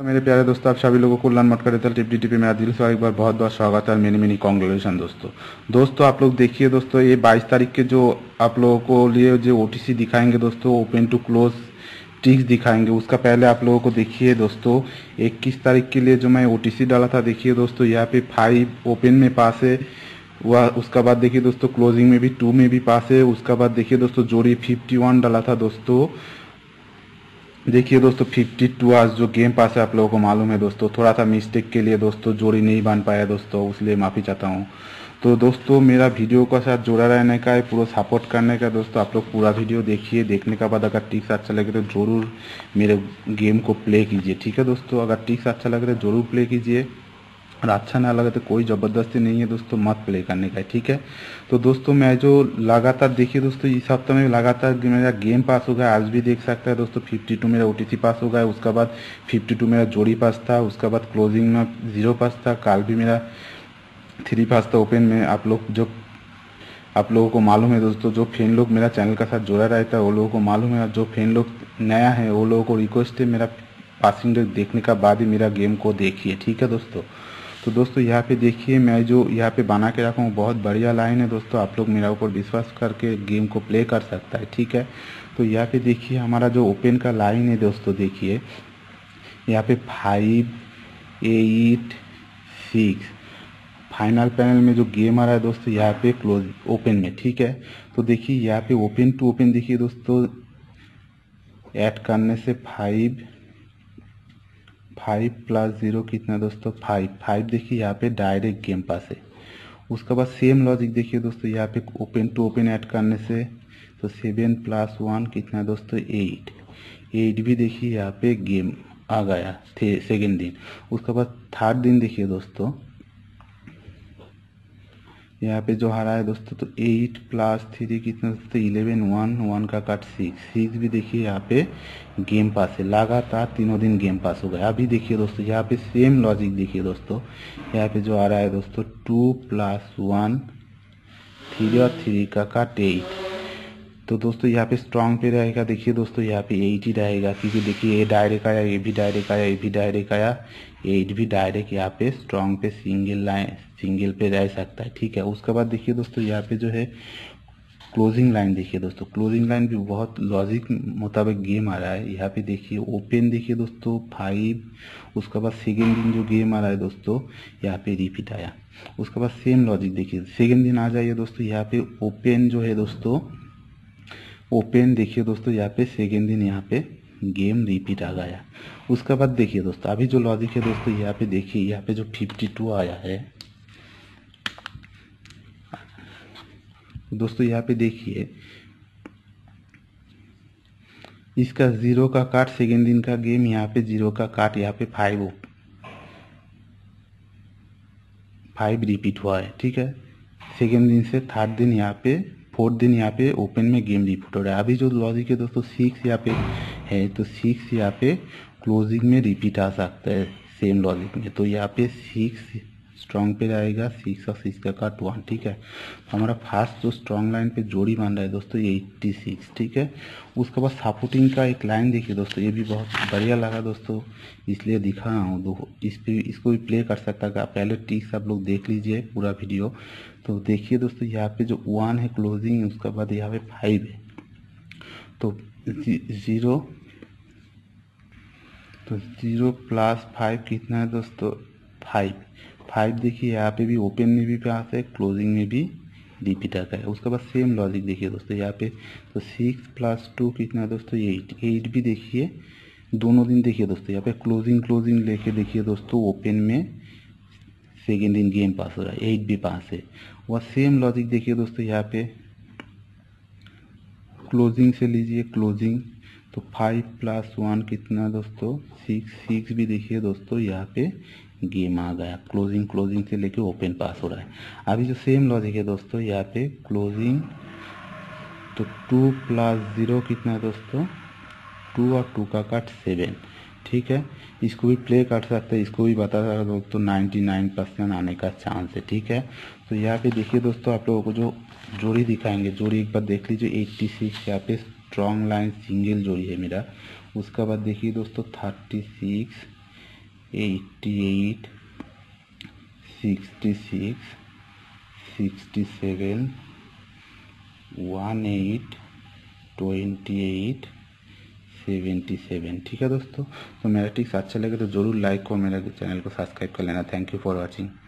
तो मेरे प्यारे दोस्तों, आप सभी लोगों को कल्याण मटका रिजल्ट टिप में दिल से एक बार बहुत बहुत स्वागत है और मेनी मेनी कॉन्ग्रेचुलेशन दोस्तों आप लोग देखिए दोस्तों, ये 22 तारीख के जो आप लोगों को लिए जो ओटीसी दिखाएंगे दोस्तों, ओपन टू क्लोज ट्रिक्स दिखाएंगे। उसका पहले आप लोगों को देखिए दोस्तों, 21 तारीख के लिए जो मैं ओटीसी डाला था, देखिए दोस्तों यहाँ पे 5 ओपन में पास है। वह उसका बाद देखिए दोस्तों क्लोजिंग में भी 2 में भी पास है। उसका बाद देखिए दोस्तों जोड़ी 51 डाला था दोस्तों, देखिए दोस्तों 52 आज जो गेम पास है आप लोगों को मालूम है दोस्तों। थोड़ा सा मिस्टेक के लिए दोस्तों जोड़ी नहीं बन पाया दोस्तों, इसलिए माफ़ी चाहता हूँ। तो दोस्तों मेरा वीडियो का साथ जुड़ा रहने का है, पूरा सपोर्ट करने का दोस्तों। आप लोग पूरा वीडियो देखिए, देखने के बाद अगर टिप्स अच्छा लगे तो ज़रूर मेरे गेम को प्ले कीजिए, ठीक है दोस्तों। अगर टिप्स अच्छा लगे तो ज़रूर प्ले कीजिए, और अच्छा ना लगे तो कोई ज़बरदस्ती नहीं है दोस्तों, मत प्ले करने का, ठीक है। तो दोस्तों मैं जो लगातार देखिए दोस्तों, इस हफ्ते में लगातार मेरा गेम पास हो गया। आज भी देख सकता है दोस्तों 52 मेरा ओटीसी पास हो गया। उसका बाद 52 मेरा जोड़ी पास था। उसका बाद क्लोजिंग में 0 पास था। कल भी मेरा 3 पास था ओपन में। आप लोगों को मालूम है दोस्तों, जो फैन लोग मेरा चैनल का साथ जुड़ा रहता है वो लोगों को मालूम है। जो फैन लोग नया है वो लोगों को रिक्वेस्ट है, मेरा पासिंग देखने का बाद ही मेरा गेम को देखिए, ठीक है दोस्तों। तो दोस्तों यहाँ पे देखिए, मैं जो यहाँ पे बना के रखा हूँ बहुत बढ़िया लाइन है दोस्तों। आप लोग मेरा ऊपर विश्वास करके गेम को प्ले कर सकता है, ठीक है। तो यहाँ पे देखिए हमारा जो ओपन का लाइन है दोस्तों, देखिए यहाँ पे 5, 8, 6 फाइनल पैनल में जो गेम आ रहा है दोस्तों, यहाँ पे क्लोज ओपन में, ठीक है। तो देखिए यहाँ पे ओपन टू ओपन देखिए दोस्तों, ऐड करने से 5 प्लस 0 कितना दोस्तों 5 देखिए यहाँ पे डायरेक्ट गेम पास है। उसके बाद सेम लॉजिक देखिए दोस्तों, यहाँ पे ओपन टू ओपन ऐड करने से तो 7 प्लस 1 कितना दोस्तों 8 भी देखिए यहाँ पे गेम आ गया थे सेकेंड दिन। उसके बाद थर्ड दिन देखिए दोस्तों, यहाँ पे जो हारा है दोस्तों, तो 8 प्लस 3 कितना दोस्तों 11, 1 का काट 6 भी देखिए यहाँ पे गेम पास है। लगातार तीनों दिन गेम पास हो गया। अभी देखिए दोस्तों यहाँ पे सेम लॉजिक देखिए दोस्तों, यहाँ पे जो आ रहा है दोस्तों 2 प्लस 1 3 और 3 का काट 8। तो दोस्तों यहाँ पे स्ट्रॉन्ग पे रहेगा, देखिए दोस्तों यहाँ पे 8 ही रहेगा, क्योंकि देखिए ये डायरेक्ट आया, ये भी डायरेक्ट आया, ये भी डायरेक्ट आया, 8 भी डायरेक्ट यहाँ पे स्ट्रॉन्ग पे सिंगल पे रह सकता है, ठीक है। उसके बाद देखिए दोस्तों यहाँ पे जो है क्लोजिंग लाइन देखिए दोस्तों, क्लोजिंग लाइन भी बहुत लॉजिक मुताबिक गेम आ रहा है। यहाँ पे देखिए ओपन देखिए दोस्तों 5, उसके बाद सेकेंड दिन जो गेम आ रहा है दोस्तों यहाँ पे रिपीट आया। उसके बाद सेम लॉजिक देखिए सेकेंड दिन आ जाइए दोस्तों, यहाँ पे ओपन जो है दोस्तों, ओपन देखिए दोस्तों यहाँ पे सेकेंड दिन यहाँ पे गेम रिपीट आ गया। उसके बाद देखिए दोस्तों अभी जो लॉजिक है दोस्तों, यहाँ पे देखिए यहाँ पे जो 52 आया है दोस्तों, यहाँ पे देखिए इसका 0 का काट सेकेंड दिन का गेम, यहाँ पे 0 का काट यहाँ पे 5 रिपीट हुआ है, ठीक है। सेकेंड दिन से थर्ड दिन यहाँ पे फोर्थ दिन यहाँ पे ओपन में गेम रिपीट हो रहा है। अभी जो लॉजिक है दोस्तों 6 यहाँ पे है, तो 6 यहाँ पे क्लोजिंग में रिपीट आ सकता है सेम लॉजिक में। तो यहाँ पे 6 स्ट्रॉन्ग पे रहेगा, 6 और 6 का काट 1, ठीक है। तो हमारा फर्स्ट जो स्ट्रॉन्ग लाइन पे जोड़ी बन रहा है दोस्तों 86, ठीक है। उसके बाद सपोर्टिंग का एक लाइन देखिए दोस्तों, ये भी बहुत बढ़िया लगा दोस्तों, इसलिए दिखा रहा हूँ। इसको भी प्ले कर सकता है। पहले टिक्स आप लोग देख लीजिए पूरा वीडियो। तो देखिए दोस्तों यहाँ पे जो 1 है क्लोजिंग, उसके बाद यहाँ पे 5 है, तो 0 प्लस 5 कितना है दोस्तों 5 देखिए यहाँ पे भी ओपन में भी पास है, क्लोजिंग में भी रिपीट आता है। उसके बाद सेम लॉजिक देखिए दोस्तों यहाँ पे, तो 6 प्लस 2 कितना है दोस्तों 8 भी देखिए दोनों दिन देखिए दोस्तों यहाँ पे क्लोजिंग लेके देखिए दोस्तों ओपन में सेकेंड दिन गेम पास हो रहा है, 8 भी पास है। वह सेम लॉजिक देखिए दोस्तों यहाँ पे क्लोजिंग से लीजिए, क्लोजिंग तो 5 प्लस 1 कितना दोस्तों 6 भी देखिए दोस्तों यहाँ पे गेम आ गया। क्लोजिंग से लेके ओपन पास हो रहा है। अभी जो सेम लॉजिक है दोस्तों यहाँ पे क्लोजिंग, तो 2 प्लस 0 कितना है दोस्तों 2 और 2 का काट 7, ठीक है। इसको भी प्ले कर सकते हैं, इसको भी बता रहा दोस्तों 99% आने का चांस है, ठीक है। तो यहाँ पे देखिए दोस्तों आप लोगों को जो जोड़ी दिखाएंगे, जोड़ी एक बार देख लीजिए 86 यहाँ पे स्ट्रॉन्ग लाइन सिंगल जोड़ी है मेरा। उसका बाद देखिए दोस्तों 36 88, 66, 67, 18, 28, 77। ठीक है दोस्तों, तो मेरा टिप्स अच्छा लगे तो ज़रूर लाइक और मेरे चैनल को सब्सक्राइब कर लेना। Thank you for watching.